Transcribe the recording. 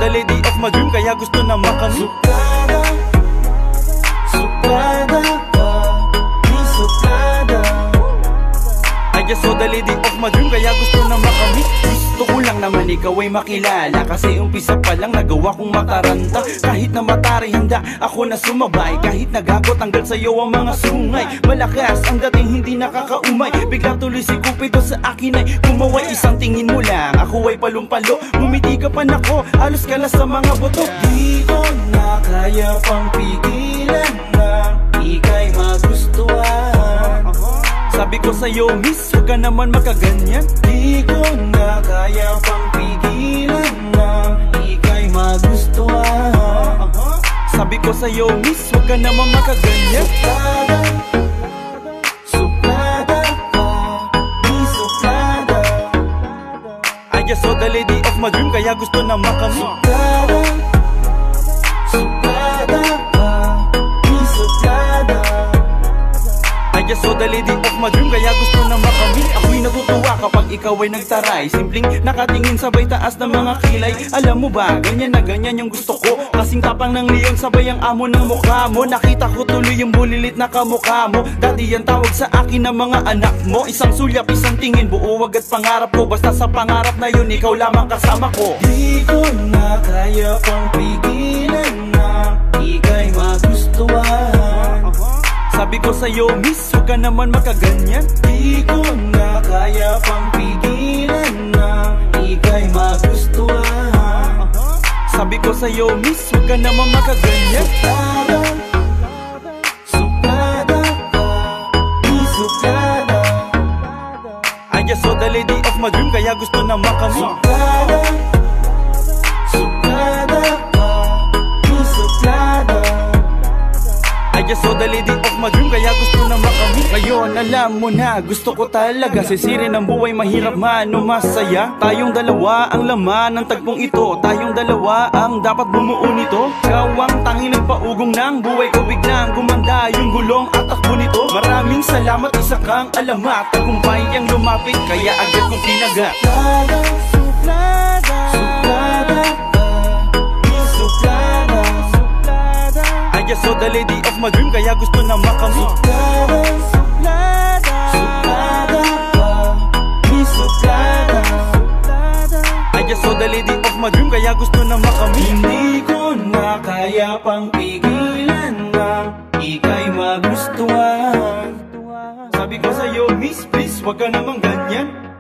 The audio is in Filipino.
the lady of my dream, kaya gusto na makamit. Suplada, suplada ka, di suplada. I just saw the lady of my dream, kaya gusto na makamit. Gusto ko lang naman ikaw ay makilala, kasi umpisa pa lang nagawa kong mataranta. Kahit na matari handa ako na sumabay, kahit nagago tanggal sa'yo ang mga sungay. Malakas ang dating hindi nakakaumay, bigla tuloy si Cupido sa akin ay kumaway. Isang tingin mo lang, ako ay palumpalo, bumiti ka pa nako, halos ka na sa mga buto. Di ko na kaya pang pigilan na ika'y magustuhan. Sabi ko sa'yo, miss, huwag ka naman makaganyan. Di ko na kaya pang pigilan na ika'y magustuhan. Sabi ko sa'yo, miss, huwag ka naman makaganyan. Suplada, suplada ka, di suplada. I just saw the lady of my dream, kaya gusto na makamit. Suplada, suplada ka, di suplada. I just saw the lady of my dream, kaya gusto na makamit. Ako'y natutuwa kapag ikaw ay nagtaray, simpleng nakatingin sabay taas ng mga kilay. Alam mo ba, ganyan na ganyan yung gusto ko, kasing tapang ng leon sabay ang amo ng mukha mo. Nakita ko tuloy yung bulilit na kamukha mo, dati yan tawag sa akin ng mga anak mo. Isang sulyap, isang tingin, buo agad pangarap ko, basta sa pangarap na yun, ikaw lamang kasama ko. Di ko na kaya pang pigilan na ika'y magustuhan. Sabi ko sa'yo, miss, huwag ka naman makaganyan. Di ko na kaya pang pigilan na ika'y magustuhan. Sabi ko sa'yo, miss, huwag ka naman makaganyan. Suplada, suplada ka, di suplada. I just saw the lady of my dream, kaya gusto na makamit. Suplada, suplada ka, di suplada. I just saw the lady of my dream, kaya gusto na makamit. Ngayon alam mo na, gusto ko talaga sisirin ang buhay, mahirap man o masaya. Tayong dalawa ang laman ng tagpong ito, tayong dalawa ang dapat bumuo nito. Ikaw ang tanging nagpaugong ng buhay ko, biglang gumanda yung gulong at takbo nito. Maraming salamat, isa kang alamat, tagumpay ang lumapit, kaya agad kong pinagat. Suplada, suplada, suplada ka, di suplada. I just saw the lady of my dream, kaya gusto na makamit. Suplada, suplada, suplada ka, di suplada. I just saw the lady of my dream, kaya gusto na makamit. Hindi ko na kaya pang pigilan na ika'y magustuhan. Sabi ko sa'yo, miss, please, huwag ka namang ganyan.